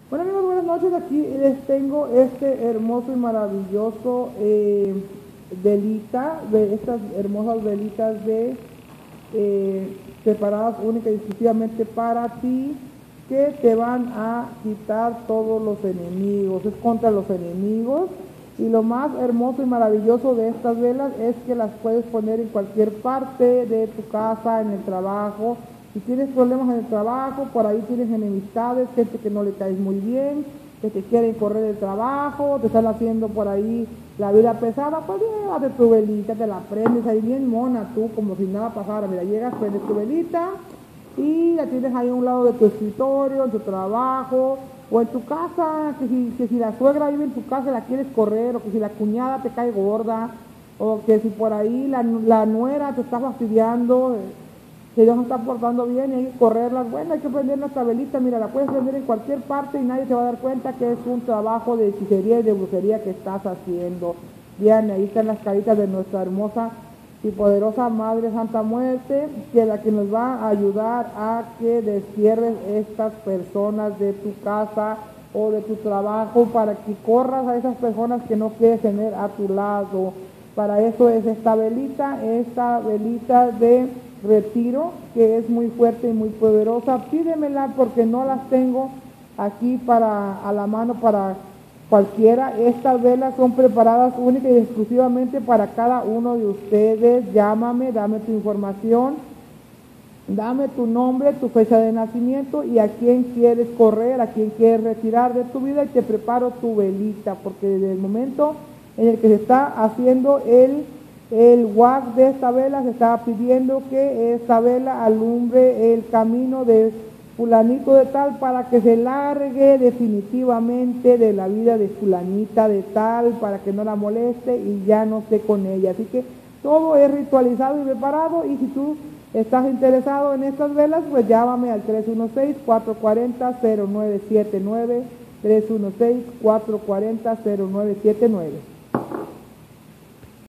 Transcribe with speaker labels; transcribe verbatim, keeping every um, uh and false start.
Speaker 1: Bueno amigos, buenas noches. Aquí les tengo este hermoso y maravilloso eh, velita, de estas hermosas velitas de eh, preparadas única y exclusivamente para ti, que te van a quitar todos los enemigos, es contra los enemigos. Y lo más hermoso y maravilloso de estas velas es que las puedes poner en cualquier parte de tu casa, en el trabajo. Si tienes problemas en el trabajo, por ahí tienes enemistades, gente que no le caes muy bien, que te quieren correr el trabajo, te están haciendo por ahí la vida pesada, pues llévate tu velita, te la prendes ahí bien mona tú, como si nada pasara. Mira, llegas, prendes tu velita y la tienes ahí a un lado de tu escritorio, en tu trabajo, o en tu casa, que si, que si la suegra vive en tu casa la quieres correr, o que si la cuñada te cae gorda, o que si por ahí la, la nuera te está fastidiando, que Dios no está portando bien y hay que correrlas. Bueno, hay que prender nuestra velita, mira, la puedes prender en cualquier parte y nadie se va a dar cuenta que es un trabajo de hechicería y de brujería que estás haciendo. Bien, ahí están las caritas de nuestra hermosa y poderosa Madre Santa Muerte, que es la que nos va a ayudar a que destierres estas personas de tu casa o de tu trabajo, para que corras a esas personas que no quieres tener a tu lado. Para eso es esta velita, esta velita de retiro, que es muy fuerte y muy poderosa. Pídemela porque no las tengo aquí para a la mano para cualquiera. Estas velas son preparadas única y exclusivamente para cada uno de ustedes. Llámame, dame tu información, dame tu nombre, tu fecha de nacimiento y a quién quieres correr, a quién quieres retirar de tu vida, y te preparo tu velita, porque desde el momento en el que se está haciendo el el wax de esta vela, se está pidiendo que esta vela alumbre el camino de fulanito de tal, para que se largue definitivamente de la vida de fulanita de tal, para que no la moleste y ya no esté con ella. Así que todo es ritualizado y preparado, y si tú estás interesado en estas velas, pues llámame al tres uno seis, cuatro cuatro cero, cero nueve siete nueve, tres uno seis, cuatro cuatro cero, cero nueve siete nueve.